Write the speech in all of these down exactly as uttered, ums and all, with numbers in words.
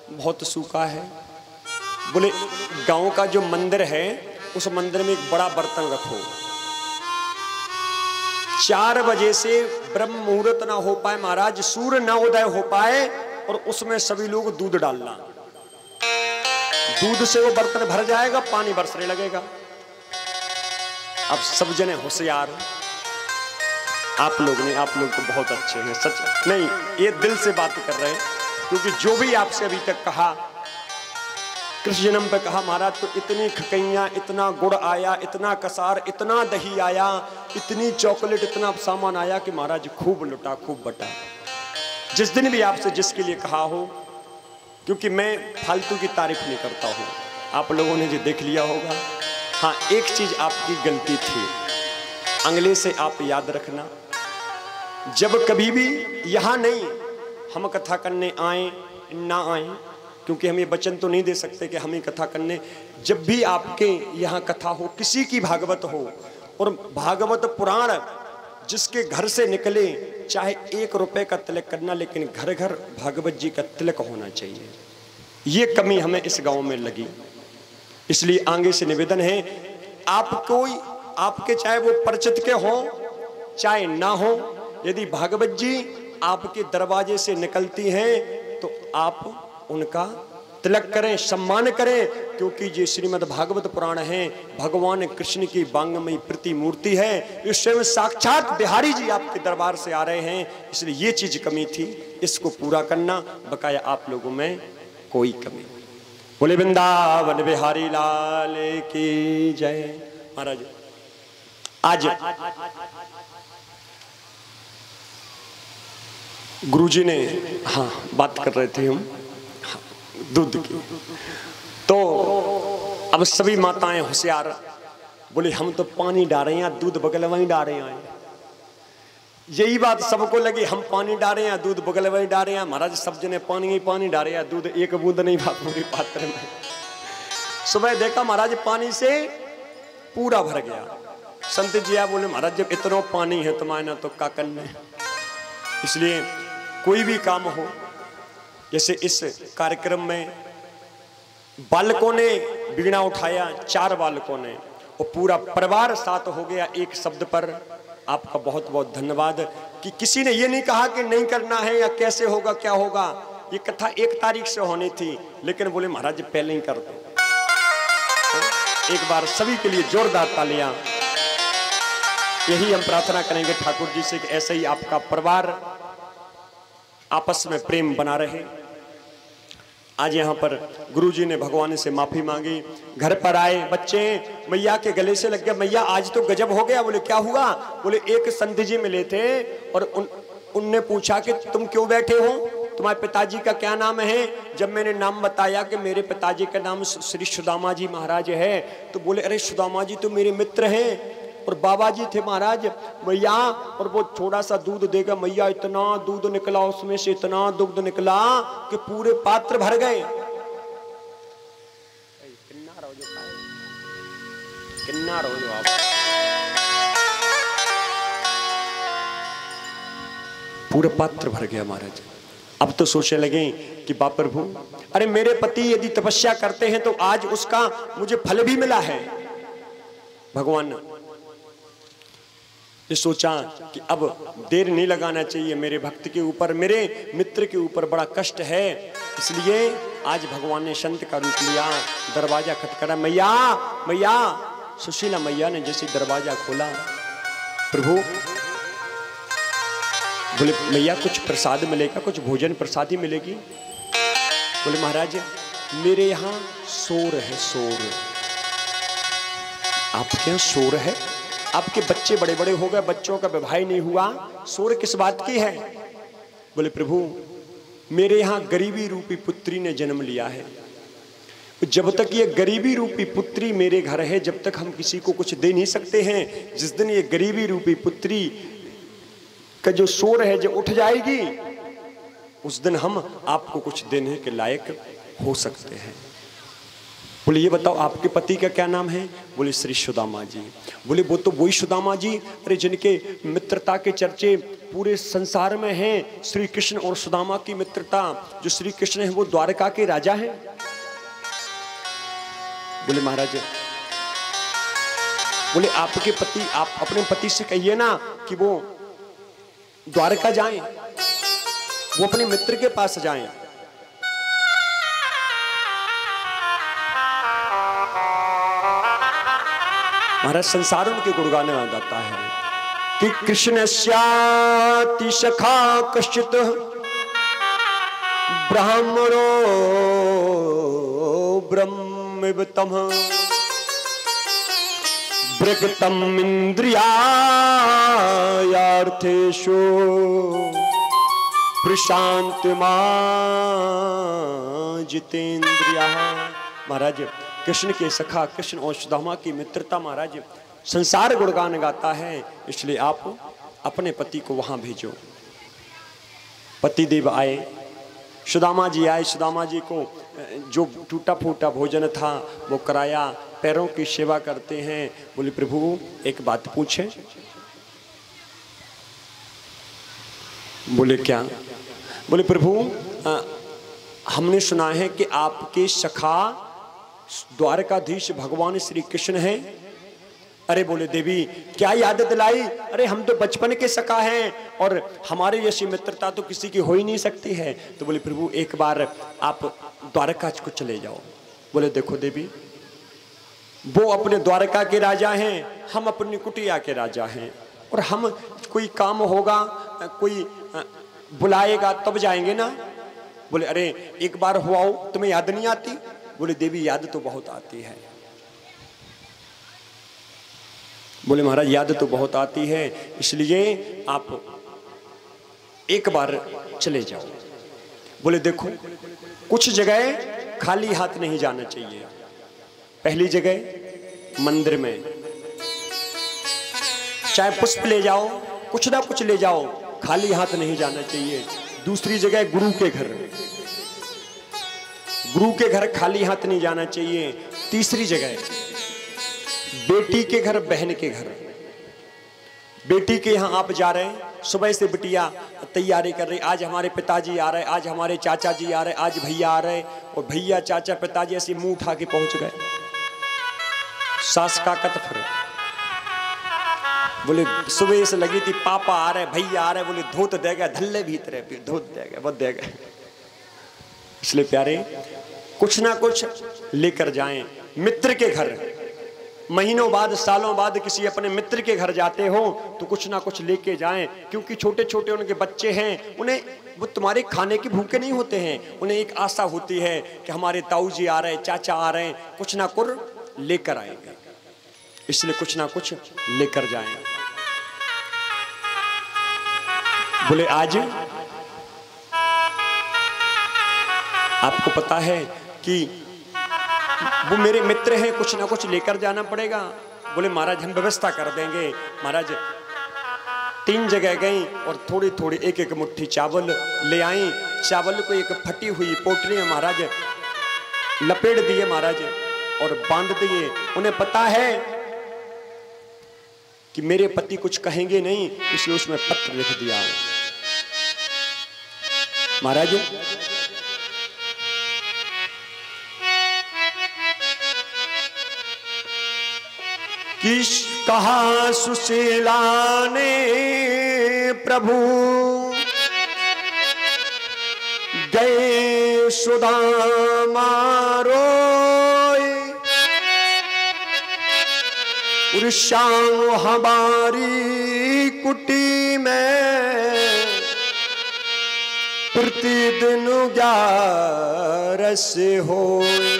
बहुत सूखा है। बोले गांव का जो मंदिर है उस मंदिर में एक बड़ा बर्तन रखो, चार बजे से ब्रह्म मुहूर्त ना हो पाए महाराज, सूर्य ना उदय हो पाए, और उसमें सभी लोग दूध डालना। दूध से वो बर्तन भर जाएगा, पानी बरसने लगेगा। अब सब जने होशियार, आप लोग नहीं, आप लोग तो बहुत अच्छे हैं सच नहीं, ये दिल से बात कर रहे हैं, क्योंकि जो भी आपसे अभी तक कहा कृष्ण जन्म पे कहा महाराज तो इतनी खकैयाँ, इतना गुड़ आया, इतना कसार, इतना दही आया, इतनी चॉकलेट, इतना सामान आया कि महाराज खूब लुटा खूब बटा। जिस दिन भी आपसे जिसके लिए कहा हो, क्योंकि मैं फालतू की तारीफ नहीं करता हूँ, आप लोगों ने जो देख लिया होगा। हाँ, एक चीज आपकी गलती थी, अगले से आप याद रखना, जब कभी भी यहाँ नहीं हम कथा करने आए ना आए, क्योंकि हम ये वचन तो नहीं दे सकते कि हम ही कथा करने, जब भी आपके यहाँ कथा हो, किसी की भागवत हो, और भागवत पुराण जिसके घर से निकले, चाहे एक रुपए का तिलक करना, लेकिन घर घर भागवत जी का तिलक होना चाहिए। ये कमी हमें इस गांव में लगी, इसलिए आगे से निवेदन है, आप कोई आपके चाहे वो परिचित के हो चाहे ना हो, यदि भागवत जी आपके दरवाजे से निकलती हैं तो आप उनका तिलक करें, सम्मान करें, क्योंकि ये श्रीमद् भागवत पुराण है, भगवान कृष्ण की वांगमयी प्रतिमूर्ति है। इस स्वयं साक्षात बिहारी जी आपके दरबार से आ रहे हैं, इसलिए ये चीज कमी थी, इसको पूरा करना, बकाया आप लोगों में कोई कमी। बोले वृंदावन बिहारी लाल की जय। महाराज आज गुरुजी ने हाँ बात कर रहे थे हम हाँ, दूध की, तो अब सभी माताएं होशियार बोले हम तो पानी डाल रहे हैं, दूध बगल वहीं डाल रहे हैं। यही बात सबको लगी, हम पानी डाल रहे हैं, दूध बगल वहीं डाल रहे हैं। महाराज सब जने पानी ही पानी डाल रहे हैं, दूध एक बूंद नहीं बात पूरी पात्र में। सुबह देखा महाराज पानी से पूरा भर गया। संत जी आ बोले महाराज जब इतना पानी है तुम्हारे तो का करने। इसलिए कोई भी काम हो, जैसे इस कार्यक्रम में बालकों ने बीड़ा उठाया, चार बालकों ने, और पूरा परिवार साथ हो गया एक शब्द पर, आपका बहुत बहुत धन्यवाद। कि किसी ने ये नहीं कहा कि नहीं करना है या कैसे होगा क्या होगा, ये कथा एक तारीख से होनी थी, लेकिन बोले महाराज पहले ही कर दो। एक बार सभी के लिए जोरदार तालियां। यही हम प्रार्थना करेंगे ठाकुर जी से कि ऐसे ही आपका परिवार आपस में प्रेम बना रहे। आज यहाँ पर गुरुजी ने भगवान से माफी मांगी, घर पर आए बच्चे मैया के गले से लग गया, मैया आज तो गजब हो गया। बोले क्या हुआ? बोले एक संत जी मिले थे और उन उनने पूछा कि तुम क्यों बैठे हो, तुम्हारे पिताजी का क्या नाम है? जब मैंने नाम बताया कि मेरे पिताजी का नाम श्री सुदामा जी महाराज है, तो बोले अरे सुदामा जी तो मेरे मित्र हैं। और बाबा जी थे महाराज मैया, और वो थोड़ा सा दूध देगा मैया, इतना दूध निकला उसमें से, इतना दूध निकला कि पूरे पात्र भर गए। किन्ना रहो जो किन्ना रहो जो आप पूरे पात्र भर गया महाराज। अब तो सोचने लगे कि बाप प्रभु, अरे मेरे पति यदि तपस्या करते हैं तो आज उसका मुझे फल भी मिला है। भगवान ये सोचा कि अब देर नहीं लगाना चाहिए, मेरे भक्त के ऊपर, मेरे मित्र के ऊपर बड़ा कष्ट है, इसलिए आज भगवान ने संत का रूप लिया, दरवाजा खटखटा। मैया मैया सुशीला मैया ने जैसे दरवाजा खोला, प्रभु बोले मैया कुछ प्रसाद मिलेगा, कुछ भोजन प्रसादी मिलेगी? बोले महाराज मेरे यहाँ शोर है, शोर। आपके यहाँ शोर है? आपके बच्चे बड़े बड़े हो गए, बच्चों का विवाह नहीं हुआ, शोर किस बात की है? बोले प्रभु मेरे यहाँ गरीबी रूपी पुत्री ने जन्म लिया है, जब तक ये गरीबी रूपी पुत्री मेरे घर है, जब तक हम किसी को कुछ दे नहीं सकते हैं। जिस दिन ये गरीबी रूपी पुत्री का जो शोर है जो उठ जाएगी, उस दिन हम आपको कुछ देने के लायक हो सकते हैं। बोले ये बताओ आपके पति का क्या नाम है? बोले श्री सुदामा जी। बोले वो तो वही सुदामा जी, अरे जिनके मित्रता के चर्चे पूरे संसार में हैं। श्री कृष्ण और सुदामा की मित्रता, जो श्री कृष्ण है वो द्वारका के राजा हैं। बोले महाराज, बोले आपके पति, आप अपने पति से कहिए ना कि वो द्वारका जाएं, वो अपने मित्र के पास जाएं। महाराज संसार उनके गुणगान में गाता है कि कृष्णस्याति सखा कश्चित् ब्राह्मणो ब्रह्मवित्तम ब्रगतम इंद्रियार्थेषु प्रशांतिमा जितेंद्रिया। महाराज कृष्ण के सखा कृष्ण और सुदामा की मित्रता महाराज संसार गुणगान गाता है, इसलिए आप अपने पति को वहां भेजो। पतिदेव आए, सुदामा जी आए, सुदामा जी को जो टूटा फूटा भोजन था वो कराया, पैरों की सेवा करते हैं। बोले प्रभु एक बात पूछे? बोले क्या? बोले प्रभु आ, हमने सुना है कि आपके सखा द्वारकाधीश भगवान श्री कृष्ण हैं। अरे बोले देवी क्या याद दिलाई, अरे हम तो बचपन के सखा हैं और हमारे जैसी मित्रता तो किसी की हो ही नहीं सकती है। तो बोले प्रभु एक बार आप द्वारका को चले जाओ। बोले देखो देवी, वो अपने द्वारका के राजा हैं, हम अपनी कुटिया के राजा हैं, और हम कोई काम होगा, कोई बुलाएगा तब जाएंगे ना। बोले अरे एक बार हो आओ, तुम्हें याद नहीं आती? बोले देवी याद तो बहुत आती है। बोले महाराज याद तो बहुत आती है, इसलिए आप एक बार चले जाओ। बोले देखो कुछ जगह खाली हाथ नहीं जाना चाहिए। पहली जगह मंदिर में चाहे पुष्प ले जाओ, कुछ ना कुछ ले जाओ, खाली हाथ नहीं जाना चाहिए। दूसरी जगह गुरु के घर, गुरु के घर खाली हाथ नहीं जाना चाहिए। तीसरी जगह बेटी के घर, बहन के घर। बेटी के यहाँ आप जा रहे हैं, सुबह से बिटिया तैयारी कर रही, आज हमारे पिताजी आ रहे, आज हमारे चाचा जी आ रहे, आज भैया आ रहे, और भैया चाचा पिताजी ऐसे मुंह उठा के पहुंच गए। सास का कतफर, बोले सुबह से लगी थी पापा आ रहे, भैया आ रहे, बोले धोत दे गए, धल्ले भीतर धोत दे गए, वो दे गए। इसलिए प्यारे कुछ ना कुछ लेकर जाएं। मित्र के घर, महीनों बाद सालों बाद किसी अपने मित्र के घर जाते हो तो कुछ ना कुछ लेके जाएं, क्योंकि छोटे छोटे उनके बच्चे हैं, उन्हें वो तुम्हारे खाने की भूखे नहीं होते हैं, उन्हें एक आशा होती है कि हमारे ताऊ जी आ रहे, चाचा आ रहे हैं, कुछ ना कुछ लेकर आएंगे। इसलिए कुछ ना कुछ लेकर जाएं। बोले आज आपको पता है कि वो मेरे मित्र हैं, कुछ ना कुछ लेकर जाना पड़ेगा। बोले महाराज हम व्यवस्था कर देंगे। महाराज तीन जगह गई और थोड़ी थोड़ी एक एक मुट्ठी चावल ले आई। चावल को एक फटी हुई पोटली में महाराज लपेट दिए महाराज और बांध दिए। उन्हें पता है कि मेरे पति कुछ कहेंगे नहीं, इसलिए उसमें पत्र लिख दिया। महाराज किस कहा सुशीला ने प्रभु गए सुदामा रोए, उर्शाओ हमारी कुटी में प्रतिदिन ग्यारह से होए।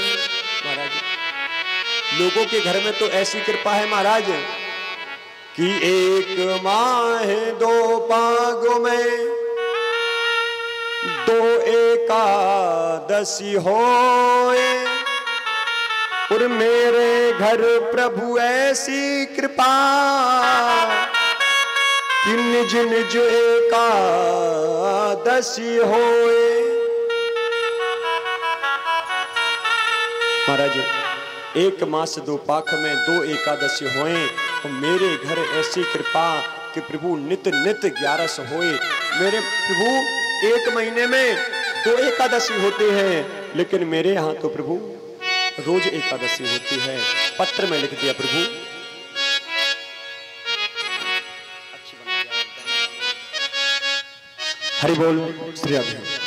लोगों के घर में तो ऐसी कृपा है महाराज कि एक माह दो पागों में दो एकादशी होए, और मेरे घर प्रभु ऐसी कृपा कि निज निज एकादशी होए। महाराज एक मास दो पाख में दो एकादशी होए, तो मेरे घर ऐसी कृपा कि प्रभु नित नित ग्यारस होए। मेरे प्रभु एक महीने में दो एकादशी होते हैं, लेकिन मेरे यहाँ तो प्रभु रोज एकादशी होती है। पत्र में लिख दिया प्रभु। हरि बोल श्री राधे।